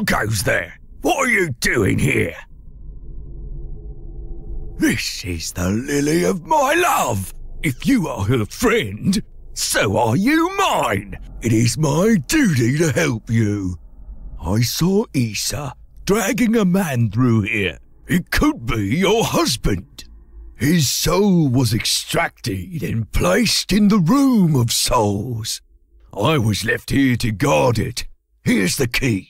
Who goes there? What are you doing here? This is the lily of my love. If you are her friend, so are you mine. It is my duty to help you. I saw Issa dragging a man through here. It could be your husband. His soul was extracted and placed in the room of souls. I was left here to guard it. Here's the key.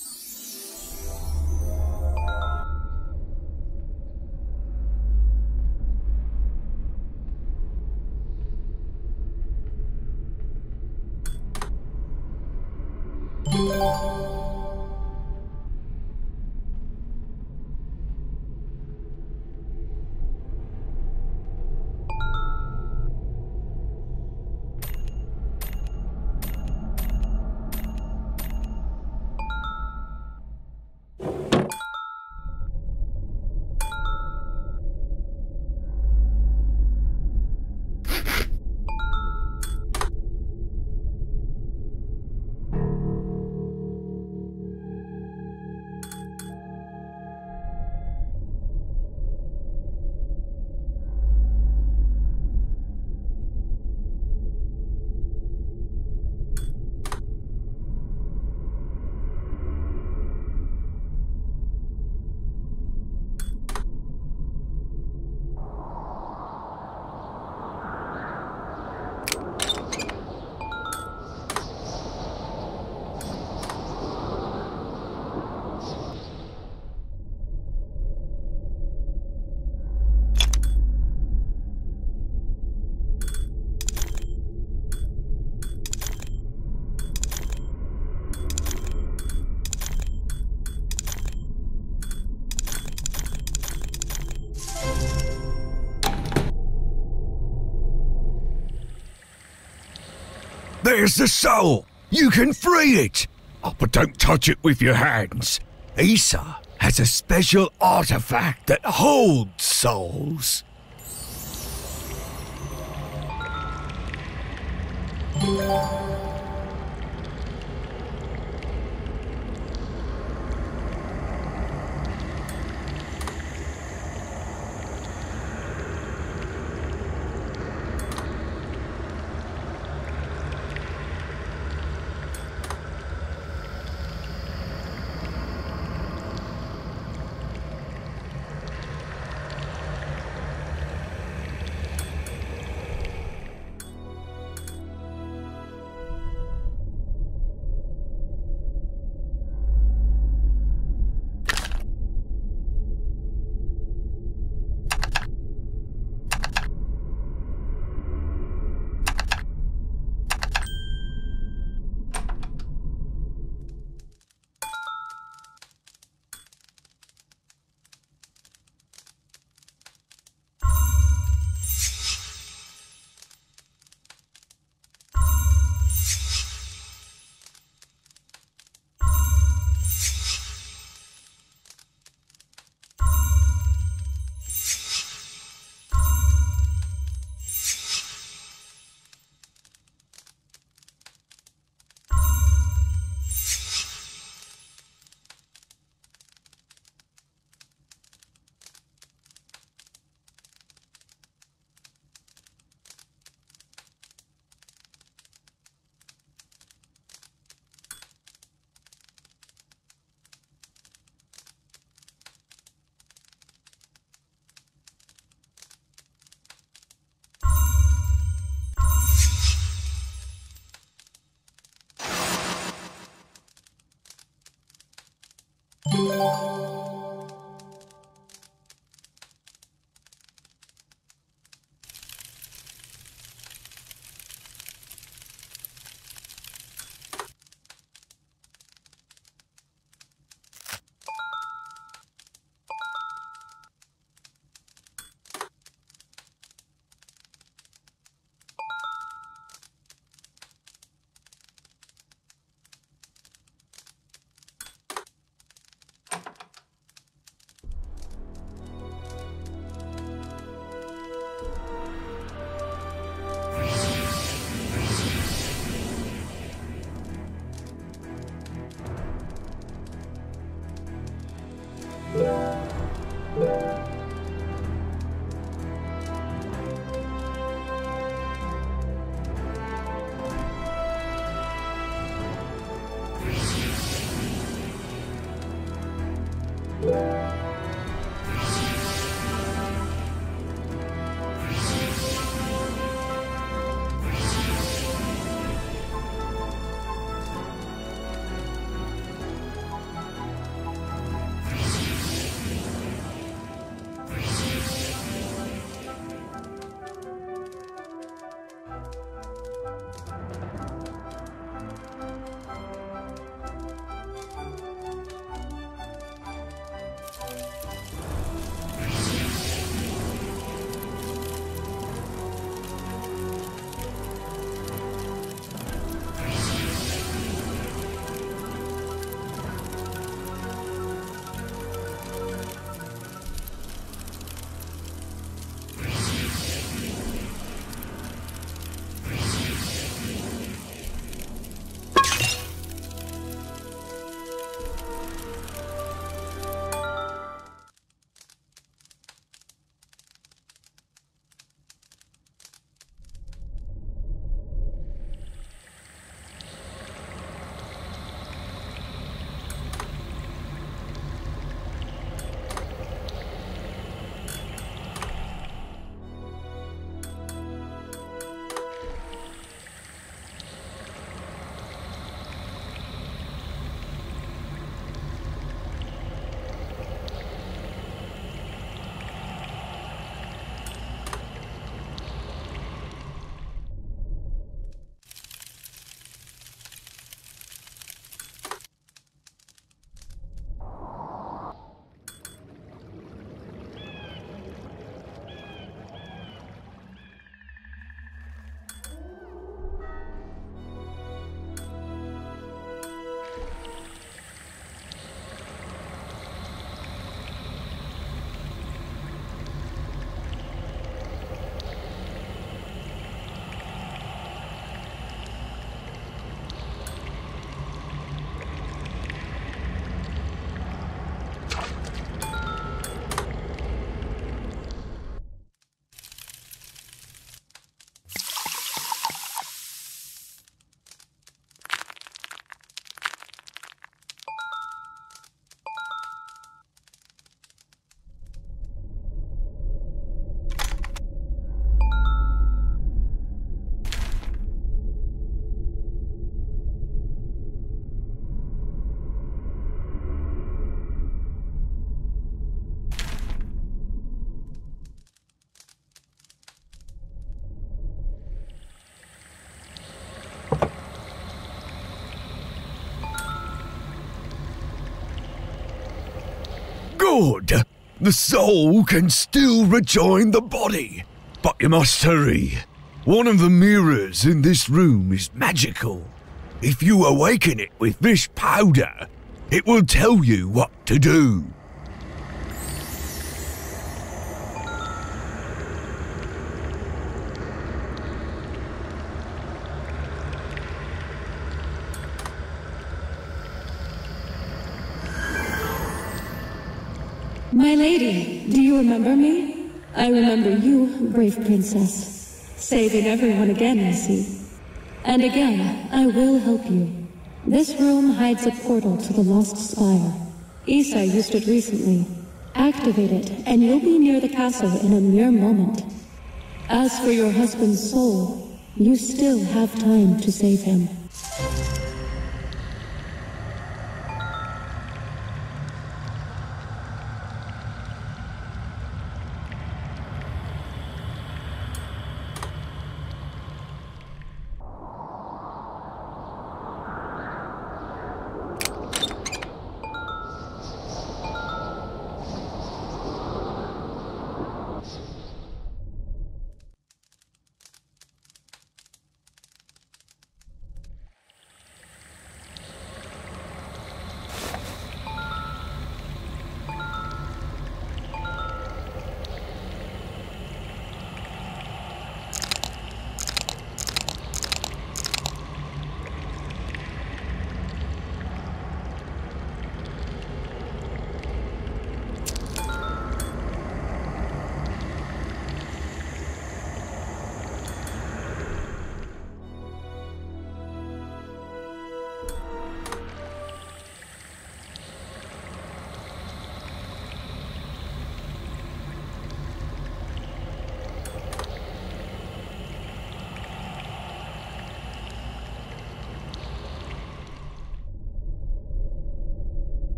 There's the soul! You can free it! Oh, but don't touch it with your hands. Issa has a special artifact that holds souls. Good. The soul can still rejoin the body. But you must hurry. One of the mirrors in this room is magical. If you awaken it with this powder, it will tell you what to do. My lady, do you remember me? I remember you, brave princess. Saving everyone again, I see. And again, I will help you. This room hides a portal to the Lost Spire. Isa used it recently. Activate it, and you'll be near the castle in a mere moment. As for your husband's soul, you still have time to save him.